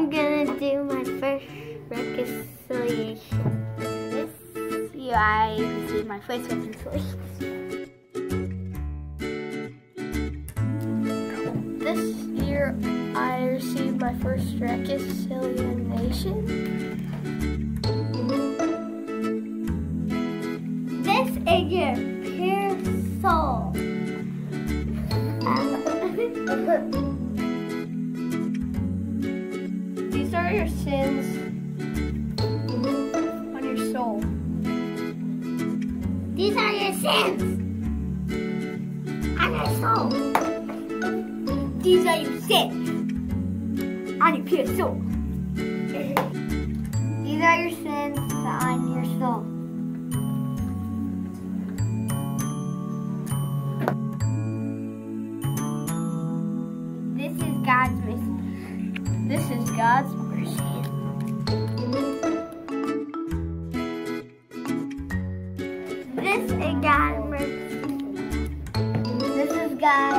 I'm gonna do my first reconciliation. This year I received my first reconciliation. This year I received my first reconciliation. This is your pure soul. These are your sins on your soul. These are your sins on your soul. These are your sins on your pure soul. These are your sins on your soul. This is God's mercy. This is God's mercy. This is God's mercy. This is God's